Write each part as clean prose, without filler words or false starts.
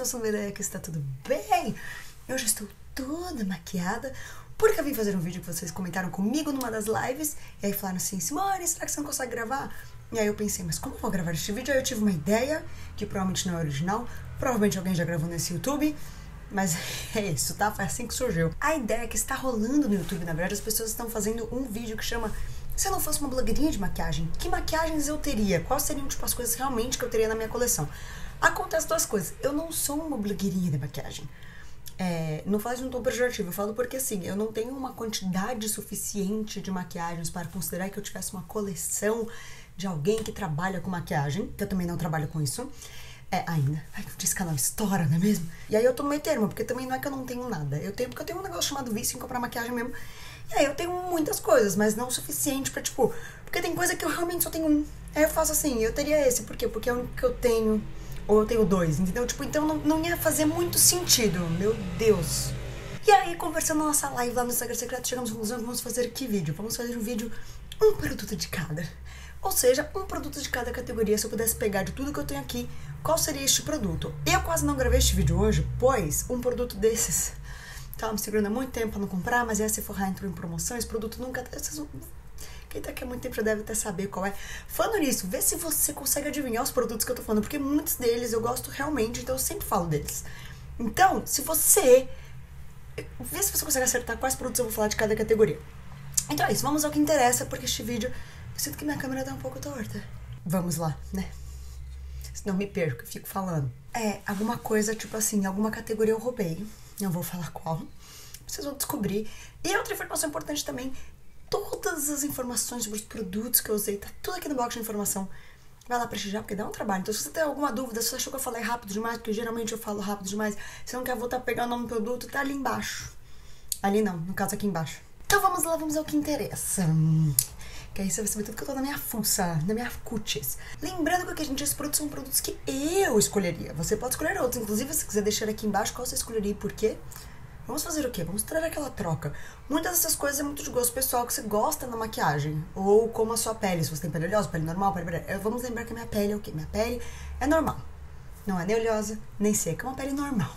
sou Veré, que está tudo bem? Eu já estou toda maquiada, porque eu vim fazer um vídeo que vocês comentaram comigo numa das lives, e aí falaram assim, Simone, será que você não consegue gravar? E aí eu pensei, mas como eu vou gravar este vídeo? Aí eu tive uma ideia, que provavelmente não é original, provavelmente alguém já gravou nesse YouTube, mas é isso, tá? Foi assim que surgiu. A ideia é que está rolando no YouTube, na verdade, as pessoas estão fazendo um vídeo que chama se eu não fosse uma blogueirinha de maquiagem, que maquiagens eu teria? Quais seriam, tipo, as coisas realmente que eu teria na minha coleção? Acontece duas coisas. Eu não sou uma blogueirinha de maquiagem. Não falo de um tom pejorativo, eu falo porque, assim, eu não tenho uma quantidade suficiente de maquiagens para considerar que eu tivesse uma coleção de alguém que trabalha com maquiagem, que eu também não trabalho com isso. Ainda. Ai, esse canal estoura, não é mesmo? E aí eu tô no meio termo, porque também não é que eu não tenho nada. Porque eu tenho um negócio chamado vício em comprar maquiagem mesmo. E aí eu tenho muitas coisas, mas não o suficiente pra, tipo... Porque tem coisa que eu realmente só tenho um. Aí eu faço assim, eu teria esse. Por quê? Porque é o único que eu tenho. Ou eu tenho dois, entendeu? Tipo, então não ia fazer muito sentido. Meu Deus. E aí, conversando na nossa live lá no Instagram Secreto, chegamos à conclusão que vamos fazer que vídeo? Vamos fazer um vídeo, um produto de cada. Ou seja, um produto de cada categoria. Se eu pudesse pegar de tudo que eu tenho aqui, qual seria este produto? Eu quase não gravei este vídeo hoje, pois um produto desses tava me segurando há muito tempo pra não comprar, mas se Sephora entrou em promoção, esse produto nunca... Quem tá aqui há muito tempo já deve até saber qual é. Falando nisso, vê se você consegue adivinhar os produtos que eu tô falando, porque muitos deles eu gosto realmente, então eu sempre falo deles. Então, se você... Vê se você consegue acertar quais produtos eu vou falar de cada categoria. Então é isso, vamos ao que interessa, porque este vídeo... Eu sinto que minha câmera tá um pouco torta. Vamos lá, né? Senão eu me perco, eu fico falando. Alguma coisa, tipo assim, alguma categoria eu roubei. Não vou falar qual. Vocês vão descobrir. E outra informação importante também, todas as informações sobre os produtos que eu usei, tá tudo aqui no box de informação. Vai lá prestigiar, porque dá um trabalho. Então, se você tem alguma dúvida, se você achou que eu falei rápido demais, porque geralmente eu falo rápido demais, se não quer voltar a pegar o nome do produto, tá ali embaixo. Ali não, no caso aqui embaixo. Então vamos lá, vamos ao que interessa. Que aí você vai saber tudo que eu tô na minha fuça, na minha cutis. Lembrando que, gente, esses produtos são produtos que eu escolheria. Você pode escolher outros. Inclusive, se quiser deixar aqui embaixo qual você escolheria e por quê. Vamos fazer o quê? Vamos trazer aquela troca. Muitas dessas coisas é muito de gosto pessoal que você gosta na maquiagem. Ou como a sua pele. Se você tem pele oleosa, pele normal, pele... Vamos lembrar que a minha pele é o quê? Minha pele é normal. Não é nem oleosa, nem seca. É uma pele normal.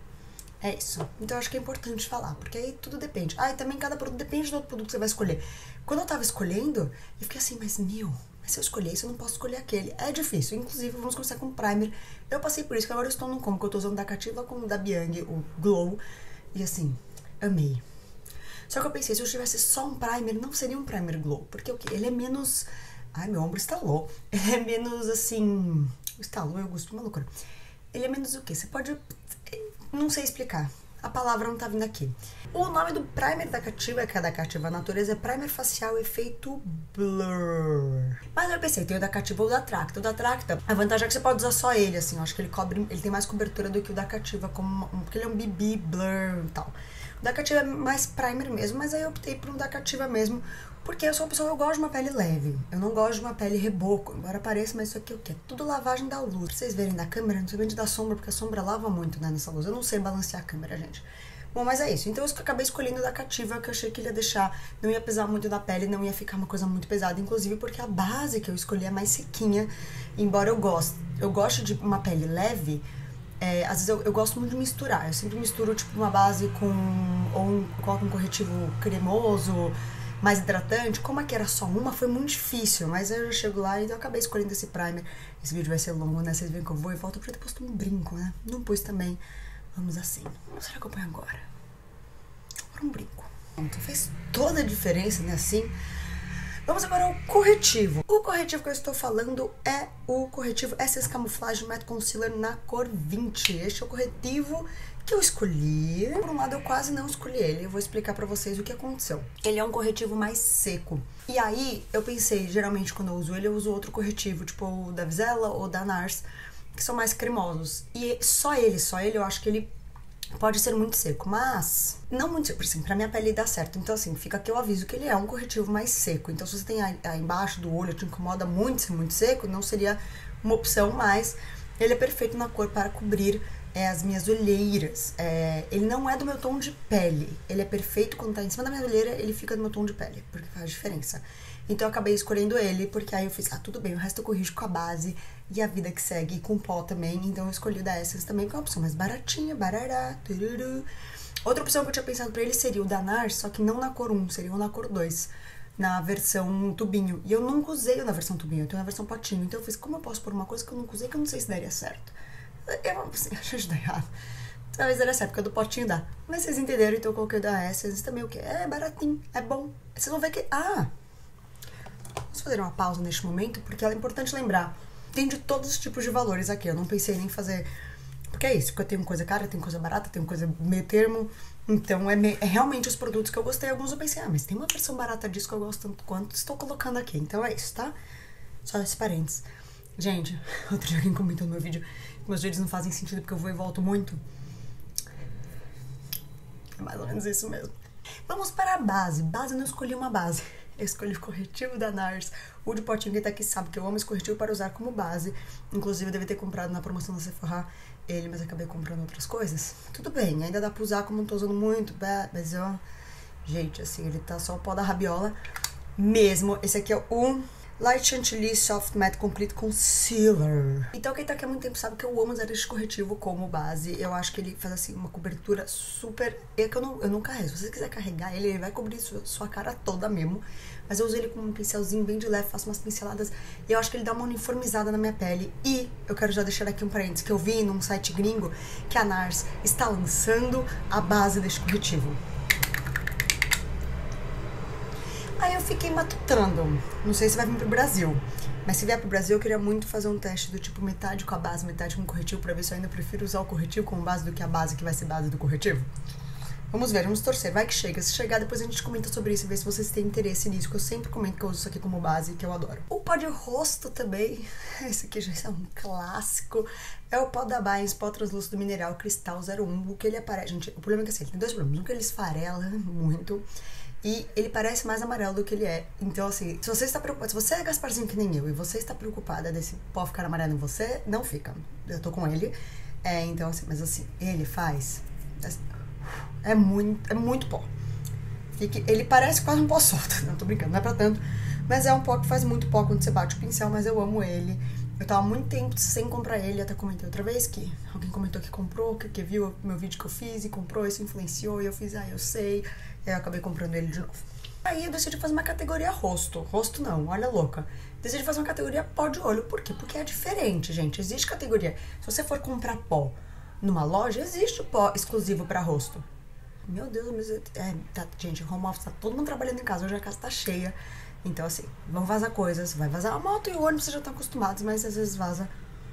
É isso. Então eu acho que é importante falar, porque aí tudo depende. E também cada produto depende do outro produto que você vai escolher. Quando eu tava escolhendo, eu fiquei assim, mas se eu escolher isso, eu não posso escolher aquele. É difícil. Inclusive, vamos começar com o primer. Eu passei por isso, que agora eu estou num combo, que eu tô usando da Cativa com o da Biang, o Glow. E assim, amei. Só que eu pensei, se eu tivesse só um primer, não seria um primer Glow. Porque o quê? Ele é menos... Ai, meu ombro estalou. Ele é menos, assim... Estalou, eu gosto de uma loucura. Ele é menos o quê? Você pode... Não sei explicar. A palavra não tá vindo aqui. O nome do primer da Cativa, que é da Cativa Natureza, é Primer Facial Efeito Blur. Mas eu pensei, tem o da Cativa ou o da Tracta. O da Tracta, a vantagem é que você pode usar só ele, assim. Eu acho que ele tem mais cobertura do que o da Cativa, porque ele é um BB Blur e tal. O da Cativa é mais primer mesmo, mas aí eu optei por um da Cativa mesmo, porque eu sou uma pessoa que eu gosto de uma pele leve. Eu não gosto de uma pele reboco, embora pareça, mas isso aqui é o quê? Tudo lavagem da luz. Pra vocês verem da câmera, não sei bem de dar sombra, porque a sombra lava muito, né, nessa luz. Eu não sei balancear a câmera, gente. Bom, mas é isso. Então eu acabei escolhendo da Cativa, que eu achei que ele ia deixar, não ia pesar muito na pele, não ia ficar uma coisa muito pesada, inclusive porque a base que eu escolhi é mais sequinha, embora eu goste de uma pele leve. Às vezes eu gosto muito de misturar. Eu sempre misturo tipo uma base com... Ou coloco um corretivo cremoso, mais hidratante. Como aqui era só uma, foi muito difícil. Mas eu já chego lá e eu acabei escolhendo esse primer. Esse vídeo vai ser longo, né? Vocês veem que eu vou e volto. Eu podia ter posto um brinco, né? Não pus também. Vamos assim. Será que eu ponho agora? Agora um brinco. Pronto, fez toda a diferença, né? Assim... Vamos agora ao corretivo. O corretivo que eu estou falando é o corretivo Essence Camouflage Matte Concealer na cor 20. Este é o corretivo que eu escolhi. Por um lado, eu quase não escolhi ele. Eu vou explicar pra vocês o que aconteceu. Ele é um corretivo mais seco. E aí, eu pensei, geralmente quando eu uso ele, eu uso outro corretivo, tipo o da Vizela ou da NARS, que são mais cremosos. E só ele, eu acho que ele... pode ser muito seco, mas não muito seco, assim, pra minha pele dá certo. Então assim, fica aqui o aviso que ele é um corretivo mais seco. Então se você tem aí embaixo do olho, te incomoda muito ser muito seco, não seria uma opção, mas ele é perfeito na cor para cobrir é as minhas olheiras. Ele não é do meu tom de pele. Ele é perfeito quando tá em cima da minha olheira, ele fica do meu tom de pele, porque faz diferença. Então eu acabei escolhendo ele, porque aí eu fiz, tudo bem, o resto eu corrijo com a base e a vida que segue, e com pó também. Então eu escolhi o da Essence também, que é uma opção mais baratinha, barará, tururu. Outra opção que eu tinha pensado pra ele seria o da NARS, só que não na cor 1, seria o na cor 2. Na versão tubinho. E eu nunca usei o na versão tubinho, eu tenho na versão potinho. Então eu fiz, como eu posso pôr uma coisa que eu nunca usei, que eu não sei se daria certo? Eu assim, acho que dá errado. Talvez daria certo, porque o do potinho dá. Mas vocês entenderam, então eu coloquei o da Essence também, o que? É baratinho, é bom. Vocês vão ver que... vamos fazer uma pausa neste momento, porque é importante lembrar. Tem de todos os tipos de valores aqui. Eu não pensei nem em fazer... Porque é isso, porque eu tenho coisa cara, tenho coisa barata, tenho coisa meio termo. Então é realmente os produtos que eu gostei. Alguns eu pensei, mas tem uma versão barata disso que eu gosto tanto quanto estou colocando aqui. Então é isso, tá? Só esse parênteses. Gente, outro dia alguém comentou no meu vídeo que meus vídeos não fazem sentido porque eu vou e volto muito. É mais ou menos isso mesmo. Vamos para a base. Base, eu não escolhi uma base. Eu escolhi o corretivo da NARS. O de potinho, quem tá aqui sabe que eu amo esse corretivo para usar como base. Inclusive, eu devia ter comprado na promoção da Sephora ele, mas acabei comprando outras coisas. Tudo bem, ainda dá pra usar, como não tô usando muito, mas ó... Gente, assim, ele tá só o pó da rabiola mesmo. Esse aqui é o Light Chantilly Soft Matte Complete Concealer. Então quem tá aqui há muito tempo sabe que eu amo usar esse corretivo como base. Eu acho que ele faz assim uma cobertura super... É que eu não carrego. Se você quiser carregar ele vai cobrir sua cara toda mesmo. Mas eu uso ele com um pincelzinho bem de leve, faço umas pinceladas. E eu acho que ele dá uma uniformizada na minha pele. E eu quero já deixar aqui um parênteses que eu vi num site gringo que a NARS está lançando a base deste corretivo. Aí eu fiquei matutando, não sei se vai vir pro Brasil, mas se vier pro Brasil eu queria muito fazer um teste do tipo metade com a base, metade com o corretivo, pra ver se eu ainda prefiro usar o corretivo como base do que a base que vai ser base do corretivo. Vamos ver, vamos torcer, vai que chega. Se chegar, depois a gente comenta sobre isso e ver se vocês têm interesse nisso, que eu sempre comento que eu uso isso aqui como base, que eu adoro. O pó de rosto também, esse aqui já é um clássico, é o pó da Bynes, pó translúcido mineral Cristal 01, o que ele aparece, gente, o problema é que assim, ele tem dois problemas, um que ele esfarela muito, e ele parece mais amarelo do que ele é. Então, assim, se você está preocupado, se você é Gasparzinho que nem eu, e você está preocupada desse pó ficar amarelo em você, não fica. Eu tô com ele. Então, assim, mas assim, ele faz... É muito pó. Ele parece quase um pó solto. Não, tô brincando, não é pra tanto. Mas é um pó que faz muito pó quando você bate o pincel, mas eu amo ele. Eu tava há muito tempo sem comprar ele, até comentei outra vez que alguém comentou que comprou, que viu meu vídeo que eu fiz e comprou, isso influenciou, e eu fiz, eu sei. E aí eu acabei comprando ele de novo. Aí eu decidi fazer uma categoria rosto. Rosto não, olha louca. Decidi fazer uma categoria pó de olho. Por quê? Porque é diferente, gente. Existe categoria. Se você for comprar pó numa loja, existe pó exclusivo pra rosto. Meu Deus, mas... gente, home office, tá todo mundo trabalhando em casa. Hoje a casa tá cheia. Então, assim, vão vazar coisas. Vai vazar a moto e o ônibus, vocês já estão acostumados, mas às vezes vaza.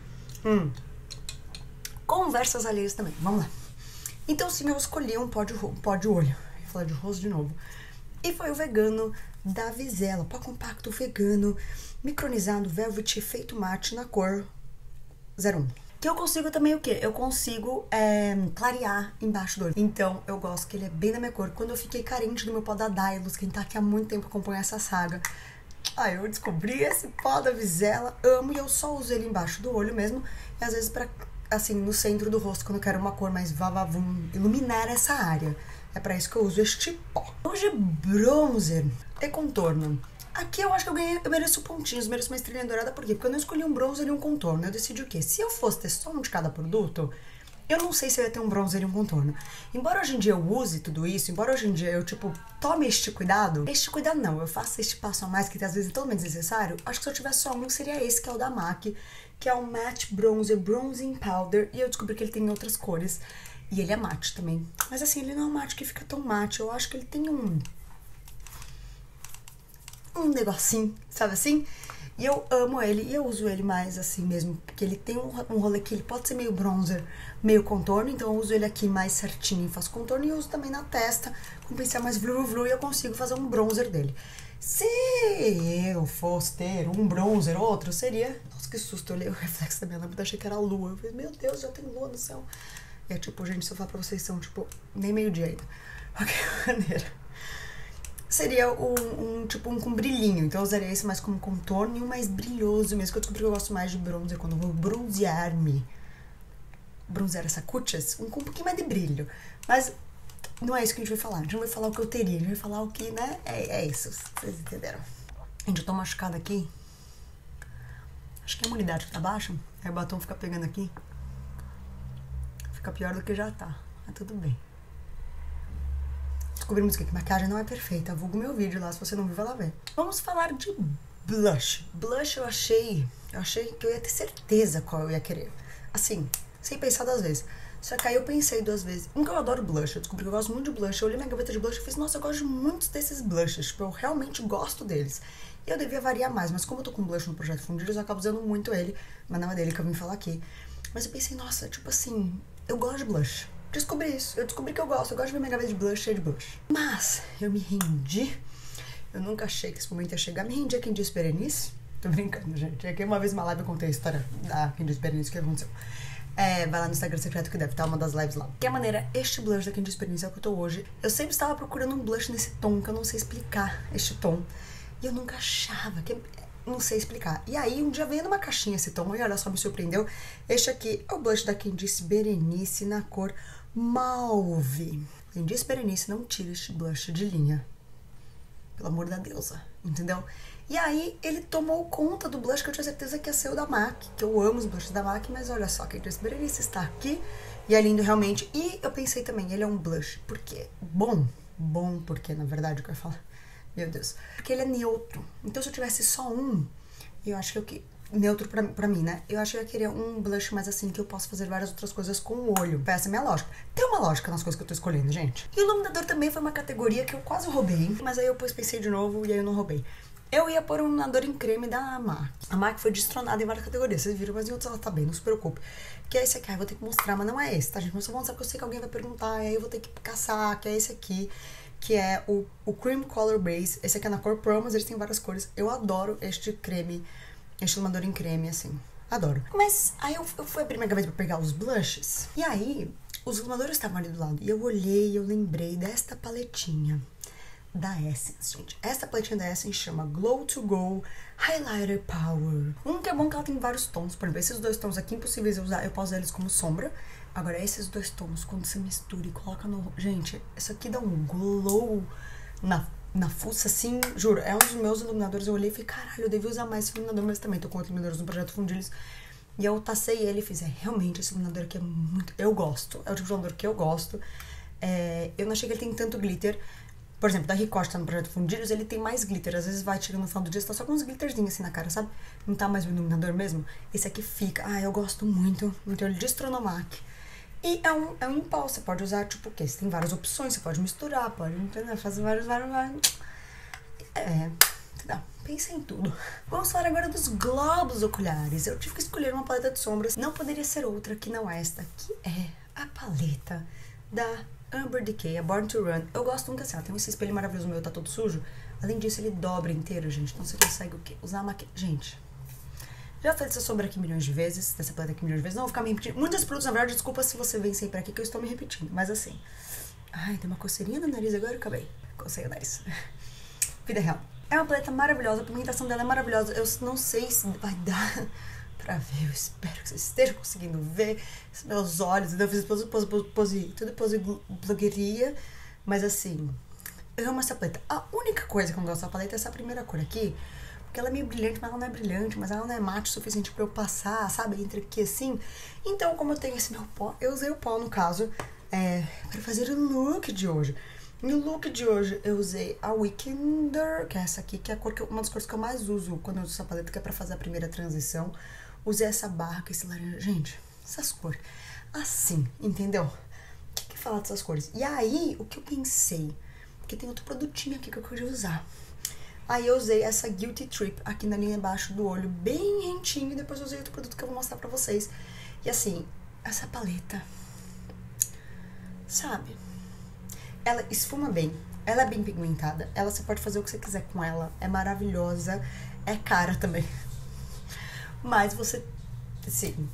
Conversas alheias também. Vamos lá. Então, sim, eu escolhi um pó de olho. Vou falar de rosto de novo. E foi o vegano da Vizela. Pó compacto vegano, micronizado, velvet, feito mate na cor 01. Que eu consigo também o quê? Eu consigo clarear embaixo do olho. Então, eu gosto que ele é bem da minha cor. Quando eu fiquei carente do meu pó da Dylos, quem tá aqui há muito tempo acompanha essa saga, aí eu descobri esse pó da Vizela, amo, e eu só uso ele embaixo do olho mesmo. E às vezes pra, assim, no centro do rosto, quando eu quero uma cor mais vavavum, iluminar essa área. É pra isso que eu uso este pó. Hoje, bronzer e contorno. Aqui eu acho que eu mereço pontinhos, mereço uma estrelinha dourada. Por quê? Porque eu não escolhi um bronzer e um contorno. Eu decidi o quê? Se eu fosse ter só um de cada produto, eu não sei se eu ia ter um bronzer e um contorno. Embora hoje em dia eu use tudo isso, embora hoje em dia eu, tome este cuidado não, eu faço este passo a mais que às vezes é totalmente desnecessário. Acho que se eu tivesse só um, seria esse, que é o da MAC, que é o Matte Bronzer Bronzing Powder. E eu descobri que ele tem outras cores. E ele é mate também. Mas assim, ele não é um mate que fica tão mate. Eu acho que ele tem um negocinho, sabe assim? E eu amo ele. E eu uso ele mais assim mesmo. Porque ele tem um rolê que ele pode ser meio bronzer, meio contorno. Então eu uso ele aqui mais certinho e faço contorno. E eu uso também na testa, com um pincel mais vlu-vlu. E eu consigo fazer um bronzer dele. Se eu fosse ter um bronzer ou outro, seria... Nossa, que susto. Eu olhei o reflexo da minha lâmpada, achei que era a lua. Eu falei, meu Deus, já tem lua no céu. E é gente, se eu falar pra vocês, são nem meio-dia ainda. De qualquer maneira. Seria um com brilhinho. Então eu usaria esse mais como contorno e um mais brilhoso mesmo. Que eu descobri que eu gosto mais de bronzer quando eu vou bronzear-me. bronzear essa cutis com um pouquinho mais de brilho. Mas não é isso que a gente vai falar. A gente não vai falar o que eu teria, a gente vai falar o que, né? É isso, vocês entenderam. Gente, eu tô machucada aqui. Acho que a imunidade que tá baixa, aí o batom fica pegando aqui. Fica pior do que já tá. Mas tudo bem. Descobrimos que maquiagem não é perfeita. Vulgo meu vídeo lá, se você não viu, vai lá ver. Vamos falar de blush. Blush eu achei que eu ia ter certeza qual eu ia querer. Assim, sem pensar 2 vezes. Só que aí eu pensei 2 vezes. Que eu adoro blush, eu descobri que eu gosto muito de blush. Eu olhei minha gaveta de blush e fiz, nossa, eu gosto de muitos desses blushes. Tipo, eu realmente gosto deles. E eu devia variar mais, mas como eu tô com blush no Projeto Fundidos, eu acabo usando muito ele. Mas não é dele que eu vim falar aqui. Mas eu pensei, nossa, tipo assim, eu gosto de blush. Descobri isso, eu descobri que eu gosto de ver minha gaveta de blush cheia de blush. Mas eu me rendi. Eu nunca achei que esse momento ia chegar. Me rendi a Candice Berenice. Tô brincando, gente. Aqui uma vez uma live eu contei a história da Candice Berenice, o que aconteceu. Vai lá no Instagram secreto que deve estar uma das lives lá. De que maneira, este blush da Candice Berenice é o que eu tô hoje. Eu sempre estava procurando um blush nesse tom, que eu não sei explicar este tom. E eu nunca achava, não sei explicar. E aí, um dia veio numa caixinha esse tom, e olha só, me surpreendeu. Este aqui é o blush da Candice Berenice na cor Mauve. Candice Berenice, não tira este blush de linha. Pelo amor da deusa, entendeu? E aí, ele tomou conta do blush que eu tinha certeza que ia ser o da MAC, que eu amo os blushes da MAC, mas olha só, Candice Berenice está aqui, e é lindo realmente. E eu pensei também, ele é um blush, porque bom porque, na verdade, o que eu ia falar, meu Deus, porque ele é neutro. Então, se eu tivesse só um, eu acho que neutro pra mim, né? Eu acho que eu ia querer um blush mais assim, que eu posso fazer várias outras coisas com o olho. Essa é a minha lógica. Tem uma lógica nas coisas que eu tô escolhendo, gente. E o iluminador também foi uma categoria que eu quase roubei, mas aí eu depois pensei de novo e aí eu não roubei. Eu ia pôr um iluminador em creme da MAC. A MAC foi destronada em várias categorias, vocês viram, mas em outras ela tá bem, não se preocupe. Que é esse aqui, eu vou ter que mostrar, mas não é esse, tá, gente? Mas só vou mostrar porque eu sei que alguém vai perguntar, e aí eu vou ter que caçar, que é esse aqui, que é o Cream Color Base. Esse aqui é na cor Pearl, mas eles têm várias cores. Eu adoro este creme, este iluminador em creme, assim. Adoro. Mas aí eu fui abrir minha gaveta pra pegar os blushes. E aí, os iluminadores estavam ali do lado. E eu olhei e eu lembrei desta paletinha da Essence, gente. Essa paletinha da Essence chama Glow to Go Highlighter Power. Um que é bom que ela tem vários tons. Por exemplo, esses 2 tons aqui, impossíveis de usar. Eu posso usar eles como sombra. Agora, esses 2 tons, quando você mistura e coloca no... Gente, isso aqui dá um glow na fuça, assim, juro. É um dos meus iluminadores. Eu olhei e falei, caralho, eu devia usar mais esse iluminador, mas também tô com outros iluminadores no Projeto Fundilhos. E eu tacei ele e fiz, realmente, esse iluminador aqui é muito... Eu gosto. É o tipo de iluminador que eu gosto. Eu não achei que ele tem tanto glitter. Por exemplo, da Ricoche tá no Projeto Fundilhos, ele tem mais glitter. Às vezes vai chegando no final do dia, você tá só com uns glitterzinhos assim na cara, sabe? Não tá mais o iluminador mesmo. Esse aqui fica... eu gosto muito. Então, ele destronou a MAC. E é um em pó, você pode usar, tipo, o quê? Você tem várias opções, você pode misturar, pode, entendeu? Fazer vários. Entendeu? Pensa em tudo. Vamos falar agora dos globos oculares. Eu tive que escolher uma paleta de sombras. Não poderia ser outra que não esta, que é a paleta da Amber Decay, a Born to Run. Eu gosto muito assim, ela tem esse espelho maravilhoso meu, tá todo sujo. Além disso, ele dobra inteiro, gente. Então você consegue o quê? Usar a maquiagem. Gente, já falei dessa sombra aqui milhões de vezes, dessa paleta aqui milhões de vezes. Não vou ficar me repetindo. Muitos produtos, na verdade, desculpa se você vem sempre aqui que eu estou me repetindo. Mas assim... Ai, tem uma coceirinha no nariz agora, eu acabei. Cocei o nariz. Vida real. É uma paleta maravilhosa, a pigmentação dela é maravilhosa. Eu não sei se vai dar pra ver, eu espero que vocês estejam conseguindo ver. Meus olhos, eu fiz tudo pose blogueiria. Mas assim, eu amo essa paleta. A única coisa que eu não gosto da paleta é essa primeira cor aqui. Porque ela é meio brilhante, mas ela não é brilhante, mas ela não é mate o suficiente pra eu passar, sabe? Entre aqui assim. Então, como eu tenho esse meu pó, eu usei o pó, no caso, para fazer o look de hoje. No look de hoje, eu usei a Weekender, que é essa aqui, que é a cor uma das cores que eu mais uso quando eu uso essa paleta, que é pra fazer a primeira transição. Usei essa barra com esse laranja. Gente, essas cores. Assim, entendeu? O que falar dessas cores? E aí, o que eu pensei? Porque tem outro produtinho aqui que eu queria usar. Aí eu usei essa Guilty Trip aqui na linha abaixo do olho, bem rentinho, e depois eu usei outro produto que eu vou mostrar pra vocês. E assim, essa paleta, sabe? Ela esfuma bem, ela é bem pigmentada, você pode fazer o que você quiser com ela, é maravilhosa, é cara também. Mas você, assim,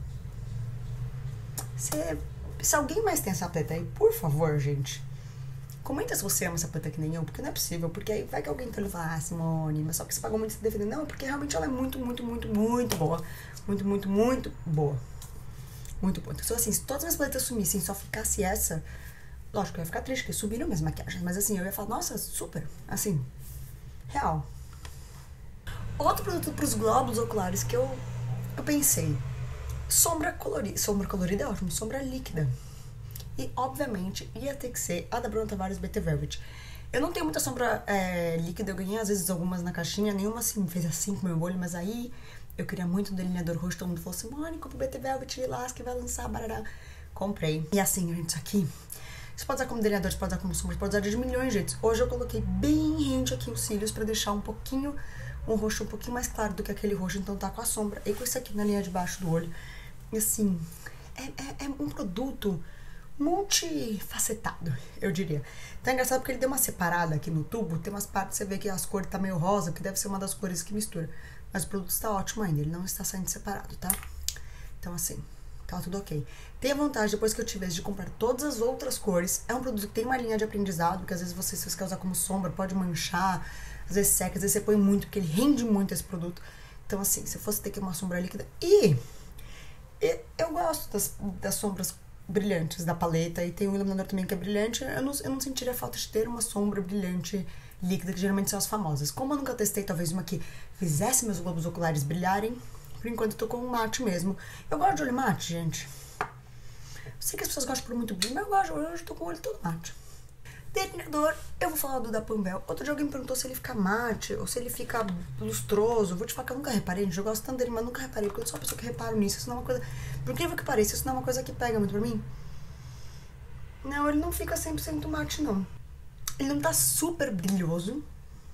se alguém mais tem essa paleta aí, por favor, gente, comenta se você ama essa paleta que nem eu, porque não é possível, porque aí vai que alguém tá falando, Simone, mas só que você pagou muito se defendendo. Não, porque realmente ela é muito, muito, muito, muito boa. Muito, muito, muito boa. Muito bom. Então, assim, se todas as minhas paletas sumissem e só ficasse essa, lógico, eu ia ficar triste, porque subiram minhas maquiagens. Mas assim, eu ia falar, nossa, super. Assim, real. Outro produto pros glóbulos oculares que eu pensei. Sombra colorida. Sombra colorida é ótimo. Sombra líquida. E, obviamente, ia ter que ser a da Bruna Tavares BT Velvet. Eu não tenho muita sombra líquida. Eu ganhei, às vezes, algumas na caixinha. Nenhuma, assim, fez assim com o meu olho. Mas aí, eu queria muito um delineador roxo. Todo mundo falou assim, Moni, compra o BT Velvet Lilás que vai lançar, barará. Comprei. E assim, gente, isso aqui... Você pode usar como delineador, você pode usar como sombra, você pode usar de milhões de jeitos. Hoje eu coloquei bem rente aqui os cílios pra deixar um pouquinho... Um roxo um pouquinho mais claro do que aquele roxo. Então tá com a sombra. E com isso aqui na linha de baixo do olho. E assim... É um produto... multifacetado, eu diria. Tá engraçado porque ele deu uma separada aqui no tubo. Tem umas partes que você vê que as cores tá meio rosa, que deve ser uma das cores que mistura. Mas o produto está ótimo ainda, ele não está saindo separado, tá? Então assim, tá tudo ok. Tem a vantagem, depois que eu tivesse de comprar todas as outras cores. É um produto que tem uma linha de aprendizado, porque às vezes se você quer usar como sombra, pode manchar, às vezes seca, às vezes você põe muito, porque ele rende muito esse produto. Então assim, se eu fosse ter que uma sombra líquida... E eu gosto das sombras brilhantes da paleta, e tem um iluminador também que é brilhante. Eu não sentiria falta de ter uma sombra brilhante líquida, que geralmente são as famosas. Como eu nunca testei talvez uma que fizesse meus globos oculares brilharem, por enquanto eu tô com um mate mesmo. Eu gosto de olho mate, gente. Eu sei que as pessoas gostam por muito brilho, mas eu gosto. Hoje eu tô com o olho todo mate. Delineador, eu vou falar do da Panvel. Outro dia alguém me perguntou se ele fica mate ou se ele fica lustroso. Vou te falar que eu nunca reparei, gente. Eu gosto tanto dele, mas nunca reparei, porque eu sou uma pessoa que reparo nisso. Isso não é uma coisa... Por incrível que pareça, isso não é uma coisa que pega muito pra mim. Não, ele não fica 100% mate, não. Ele não tá super brilhoso,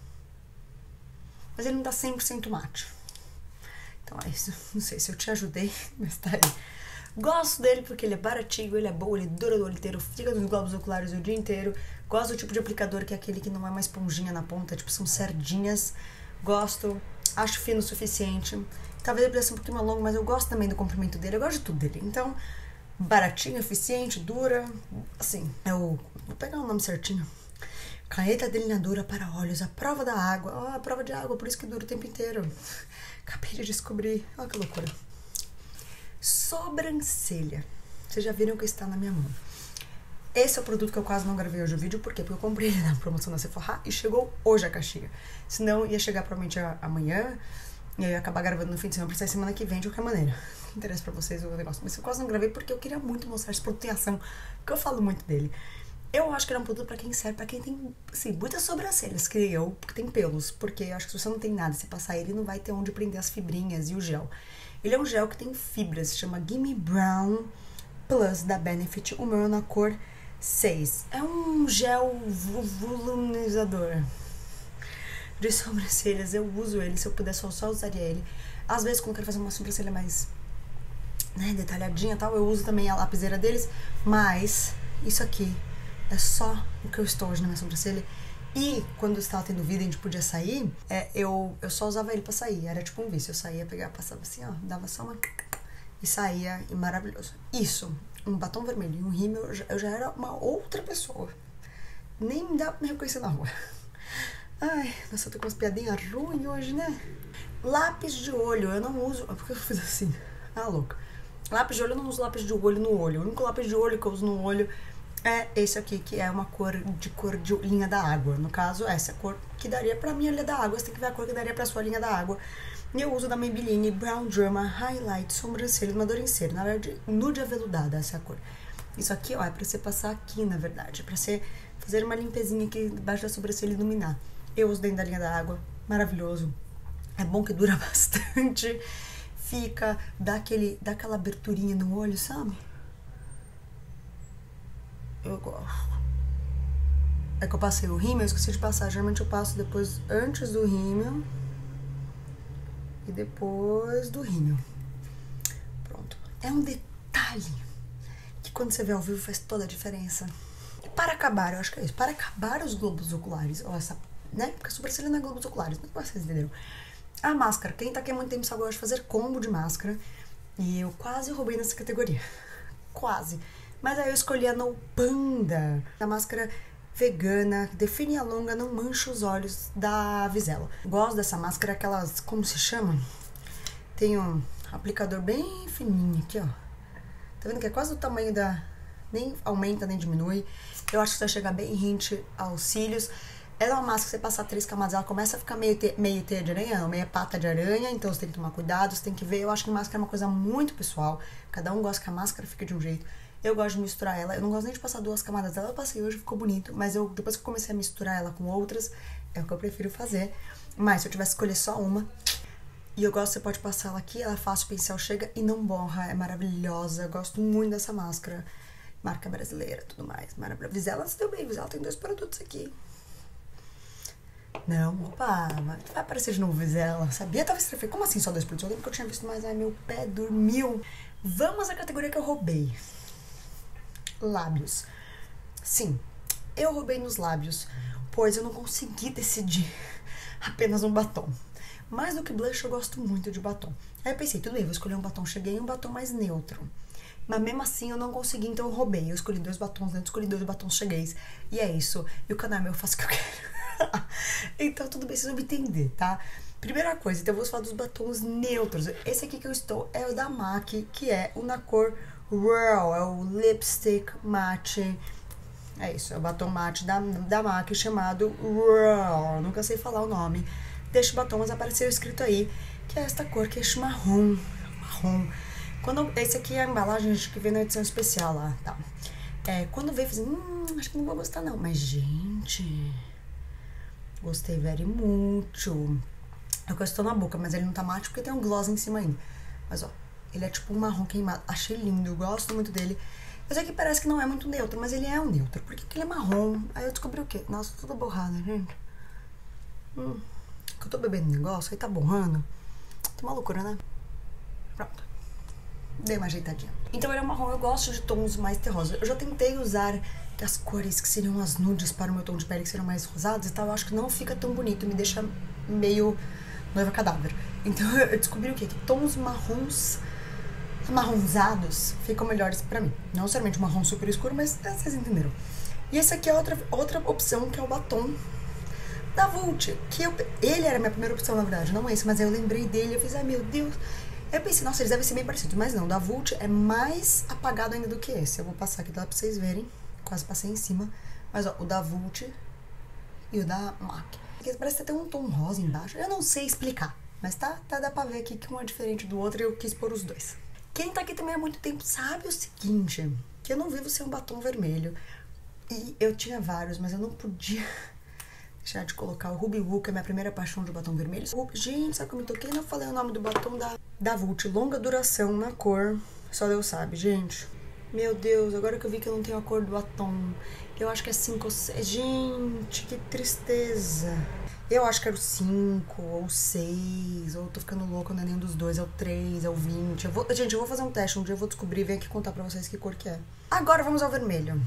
mas ele não tá 100% mate. Então é isso. Não sei se eu te ajudei, mas tá aí. Gosto dele porque ele é baratinho, ele é bom, ele dura o olho inteiro, fica nos globos oculares o dia inteiro. Gosto do tipo de aplicador que é aquele que não é uma esponjinha na ponta, tipo, são sardinhas. Gosto, acho fino o suficiente. Talvez ele pudesse ser um pouquinho mais longo, mas eu gosto também do comprimento dele, eu gosto de tudo dele. Então, baratinho, eficiente, dura, assim, vou pegar o nome certinho. Caneta delineadora para olhos, a prova da água. Ó, a prova de água, por isso que dura o tempo inteiro. Acabei de descobrir, olha que loucura. Sobrancelha. Vocês já viram que está na minha mão. Esse é o produto que eu quase não gravei hoje o vídeo. Por quê? Porque eu comprei ele na promoção da Sephora e chegou hoje a caixinha. Senão ia chegar provavelmente amanhã. E aí eu ia acabar gravando no fim de semana pra sair semana que vem de qualquer maneira. Não interessa pra vocês o negócio. Mas eu quase não gravei porque eu queria muito mostrar esse produto em ação. Porque eu falo muito dele. Eu acho que ele é um produto pra quem serve, pra quem tem, assim, muitas sobrancelhas, que eu, porque tem pelos. Porque eu acho que se você não tem nada, se passar ele, não vai ter onde prender as fibrinhas e o gel. Ele é um gel que tem fibras, se chama Gimme Brown Plus da Benefit. O meu é na cor 6. É um gel volumizador de sobrancelhas. Eu uso ele, se eu pudesse eu só usaria ele. Às vezes quando eu quero fazer uma sobrancelha mais, né, detalhadinha e tal, eu uso também a lapiseira deles. Mas isso aqui é só o que eu estou hoje na minha sobrancelha. E quando eu estava tendo vida e a gente podia sair, eu só usava ele pra sair. Era tipo um vício. Eu saía, pegava, passava assim, ó, dava só uma... E saía, e maravilhoso. Isso, um batom vermelho e um rímel, eu já era uma outra pessoa. Nem dá pra me reconhecer na rua. Ai, nossa, eu tô com umas piadinhas ruins hoje, né? Lápis de olho, eu não uso... Por que eu fiz assim? Ah, louca. Lápis de olho, eu não uso lápis de olho no olho. O único lápis de olho que eu uso no olho é esse aqui, que é uma cor de linha da água. No caso, essa cor que daria pra minha linha da água. Você tem que ver a cor que daria pra sua linha da água. E eu uso da Maybelline Brown Drama Highlight Sobrancelha, iluminador em cera. Na verdade, nude aveludada, essa é a cor. Isso aqui, ó, é pra você passar aqui, na verdade. É pra você fazer uma limpezinha aqui debaixo da sobrancelha e iluminar. Eu uso dentro da linha da água. Maravilhoso. É bom que dura bastante. Fica, dá aquela aberturinha no olho, sabe? Eu gosto. É que eu passei o rímel, eu esqueci de passar. Geralmente eu passo depois, antes do rímel e depois do rímel. Pronto. É um detalhe que quando você vê ao vivo faz toda a diferença. E para acabar, eu acho que é isso. Para acabar os globos oculares, ou essa, né? Porque a sobrancelha não é globos oculares, mas vocês entenderam. A máscara. Quem tá aqui há muito tempo sabe que eu gosto de fazer combo de máscara. E eu quase roubei nessa categoria. Quase. Mas aí eu escolhi a No Panda, a máscara vegana, define e alonga, não mancha os olhos da Visela. Gosto dessa máscara, aquelas, como se chama? Tem um aplicador bem fininho aqui, ó. Tá vendo que é quase o tamanho da... Nem aumenta, nem diminui. Eu acho que vai chegar bem rente aos cílios. Ela é uma máscara que você passar 3 camadas, ela começa a ficar meio teia de aranha, não, meio pata de aranha, então você tem que tomar cuidado, você tem que ver. Eu acho que máscara é uma coisa muito pessoal, cada um gosta que a máscara fique de um jeito. Eu gosto de misturar ela, eu não gosto nem de passar 2 camadas dela, eu passei hoje, ficou bonito, mas depois que eu comecei a misturar ela com outras, é o que eu prefiro fazer. Mas se eu tivesse que escolher só uma, e eu gosto, você pode passar ela aqui, ela é fácil, o pincel chega e não borra, é maravilhosa, eu gosto muito dessa máscara. Marca brasileira, tudo mais, maravilhosa. Visela, se deu bem, Visela tem 2 produtos aqui. Não, opa, vai aparecer de novo Visela. Sabia? Tava estrefei. Como assim só 2 produtos? Eu lembro que eu tinha visto mais. Ai, meu pé dormiu. Vamos à categoria que eu roubei. Lábios. Sim, eu roubei nos lábios, pois eu não consegui decidir apenas um batom. Mais do que blush, eu gosto muito de batom. Aí eu pensei, tudo bem, vou escolher um batom. Cheguei em um batom mais neutro. Mas mesmo assim eu não consegui, então eu roubei. Eu escolhi 2 batons dentro, escolhi 2 batons chegueis. E é isso. E o canal meu, eu faço o que eu quero. Então tudo bem, vocês vão me entender, tá? Primeira coisa, então eu vou falar dos batons neutros. Esse aqui que eu estou é o da MAC, que é o na cor Raw. É o Lipstick Matte. É isso, é o batom mate da MAC chamado Raw. Nunca sei falar o nome deste batom, mas apareceu escrito aí que é esta cor, que é este marrom. Esse aqui é a embalagem, gente, que vem na edição especial lá, tá? Quando veio, eu falei, acho que não vou gostar não. Mas, gente, gostei very muito. Eu gostou na boca, mas ele não tá mate porque tem um gloss em cima ainda. Mas, ó, ele é tipo um marrom queimado. Achei lindo, gosto muito dele. Eu sei que parece que não é muito neutro, mas ele é um neutro. Porque ele é marrom. Aí eu descobri o quê? Nossa, tudo borrado, gente. Que eu tô bebendo negócio, aí tá borrando. Tá uma loucura, né? Pronto. Dei uma ajeitadinha. Então ele é marrom, eu gosto de tons mais terrosos. Eu já tentei usar as cores que seriam as nudes para o meu tom de pele, que seriam mais rosados e tal. Eu acho que não fica tão bonito, me deixa meio noiva cadáver. Então eu descobri o quê? Que tons marrons, amarronzados, ficam melhores pra mim. Não necessariamente marrom super escuro, mas vocês entenderam. E esse aqui é outra opção, que é o batom da Vult. Ele era a minha primeira opção, na verdade, não esse, mas aí eu lembrei dele, eu fiz, ai meu Deus. Eu pensei, nossa, eles devem ser bem parecidos, mas não, o da Vult é mais apagado ainda do que esse. Eu vou passar aqui pra vocês verem, quase passei em cima. Mas ó, o da Vult e o da MAC. Parece ter um tom rosa embaixo, eu não sei explicar, mas dá pra ver aqui que um é diferente do outro e eu quis pôr os dois. Quem tá aqui também há muito tempo sabe o seguinte, que eu não vivo sem um batom vermelho. E eu tinha vários, mas eu não podia deixar de colocar o Ruby Woo, que é a minha primeira paixão de batom vermelho. Gente, sabe que eu me toquei? Não falei o nome do batom da Vult. Longa duração na cor. Só Deus sabe, gente. Meu Deus, agora que eu vi que eu não tenho a cor do batom. Eu acho que é 5 ou 6. Gente, que tristeza. Eu acho que era o 5 ou 6. Ou eu tô ficando louca, não é nenhum dos dois. É o 3, é o 20. Gente, eu vou fazer um teste. Um dia eu vou descobrir e venho aqui contar pra vocês que cor que é. Agora vamos ao vermelho.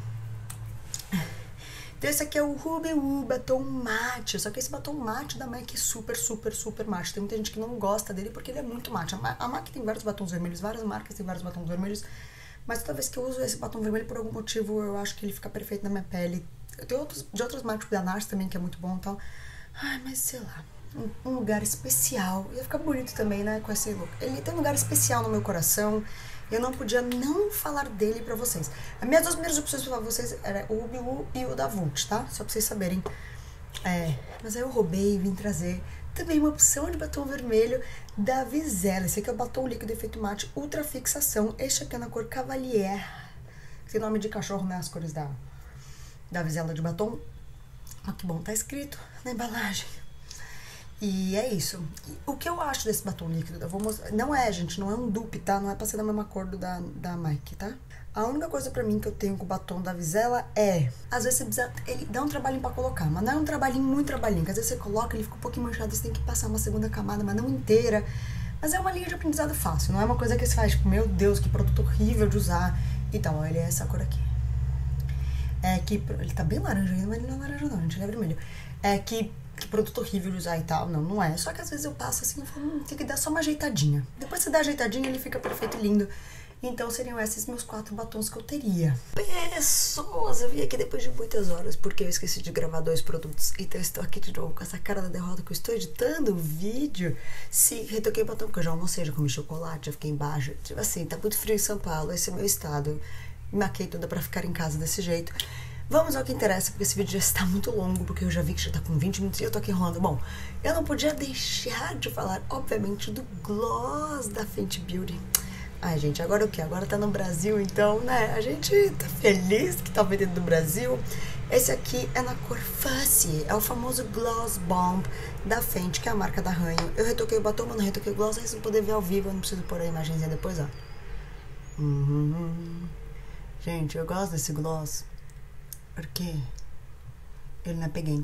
Então esse aqui é o Ruby Woo batom mate, só que esse batom mate da MAC é super, super, super mate. Tem muita gente que não gosta dele porque ele é muito mate. A MAC tem vários batons vermelhos, várias marcas têm vários batons vermelhos, mas toda vez que eu uso esse batom vermelho, por algum motivo, eu acho que ele fica perfeito na minha pele. Eu tenho de outras marcas, tipo da NARS também, que é muito bom e tal. Ai, mas sei lá, um lugar especial. Ia ficar bonito também, né, com esse look. Ele tem um lugar especial no meu coração. Eu não podia não falar dele pra vocês. As minhas 2 primeiras opções pra vocês eram o Ruby Woo e o da Vult, tá? Só pra vocês saberem. Mas aí eu roubei e vim trazer também uma opção de batom vermelho da Visela. Esse aqui é o batom líquido efeito mate ultra fixação. Este aqui é na cor Cavalier. Tem nome de cachorro, né? As cores da Visela de batom. Ó, que bom, tá escrito na embalagem. E é isso. O que eu acho desse batom líquido? Eu vou mostrar. Não é, gente, não é um dupe, tá? Não é pra ser da mesma cor da MAC, tá? A única coisa pra mim que eu tenho com o batom da Visela é... Às vezes você precisa... Ele dá um trabalhinho pra colocar, mas não é um trabalhinho, muito trabalhinho. Que às vezes você coloca, ele fica um pouquinho manchado, você tem que passar uma segunda camada, mas não inteira. Mas é uma linha de aprendizado fácil. Não é uma coisa que você faz, tipo, meu Deus, que produto horrível de usar. Então, ó, ele é essa cor aqui. Ele tá bem laranja ainda, mas ele não é laranja não, gente. Ele é vermelho. Que produto horrível de usar e tal. Não é. Só que às vezes eu passo assim e falo, tem que dar só uma ajeitadinha. Depois você dá a ajeitadinha, ele fica perfeito e lindo. Então seriam esses meus 4 batons que eu teria. Pessoas, eu vim aqui depois de muitas horas, porque eu esqueci de gravar 2 produtos. Então eu estou aqui de novo com essa cara da derrota que eu estou editando o vídeo. Sim, retoquei o batom, porque eu já almocei, já comi chocolate, já fiquei embaixo. Tipo assim, tá muito frio em São Paulo, esse é o meu estado. Me maquei toda pra ficar em casa desse jeito. Vamos ao que interessa, porque esse vídeo já está muito longo, porque eu já vi que já tá com 20 minutos e eu tô aqui enrolando. Bom, eu não podia deixar de falar, obviamente, do gloss da Fenty Beauty. Ai, gente, agora o quê? Agora tá no Brasil, então, né? A gente tá feliz que tá vendendo no Brasil. Esse aqui é na cor Fussy, é o famoso Gloss Bomb da Fenty, que é a marca da Ranho. Eu retoquei o batom, mas não retoquei o gloss, aí vocês vão poder ver ao vivo, eu não preciso pôr a imagenzinha depois, ó. Gente, eu gosto desse gloss, porque ele não é peguento.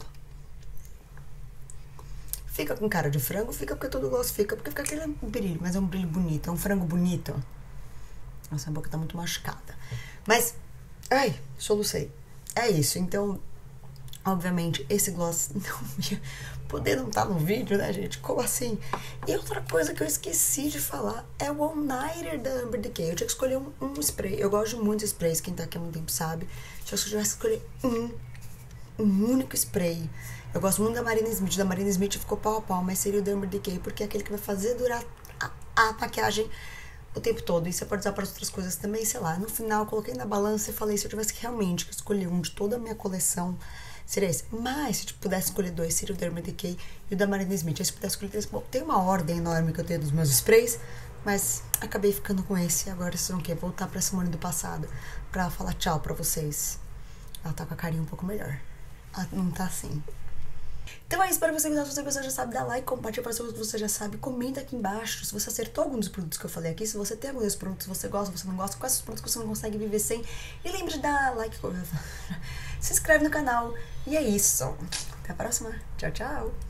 Fica com cara de frango, fica porque todo gloss fica, porque fica aquele brilho, mas é um brilho bonito, é um frango bonito. Nossa, a boca tá muito machucada. Mas, ai, solucei. É isso, então, obviamente, esse gloss não ia poder não estar no vídeo, né, gente? Como assim? E outra coisa que eu esqueci de falar é o All Nighter da Urban Decay. Eu tinha que escolher um spray. Eu gosto de muitos sprays, quem tá aqui há muito tempo sabe. Se eu tivesse que escolher um único spray. Eu gosto muito da Marina Smith. Da Marina Smith ficou pau a pau, mas seria o da Urban Decay, porque é aquele que vai fazer durar a maquiagem o tempo todo. E você pode usar para outras coisas também, sei lá. No final, eu coloquei na balança e falei, se eu tivesse que realmente escolher um de toda a minha coleção, seria esse. Mas, se eu pudesse escolher 2, seria o da Urban Decay e o da Marina Smith. Aí, se eu pudesse escolher 3, bom, tem uma ordem enorme que eu tenho dos meus sprays, mas acabei ficando com esse. Agora vocês vão querer voltar pra Simone do passado pra falar tchau pra vocês. Ela tá com a carinha um pouco melhor. Ela não tá assim. Então é isso, espero que você gostou. Se você já sabe, dá like, compartilha para pessoas que você já sabe, comenta aqui embaixo se você acertou algum dos produtos que eu falei aqui, se você tem algum desses produtos que você gosta, você não gosta, quais os produtos que você não consegue viver sem. E lembre de dar like, se inscreve no canal. E é isso. Até a próxima. Tchau, tchau.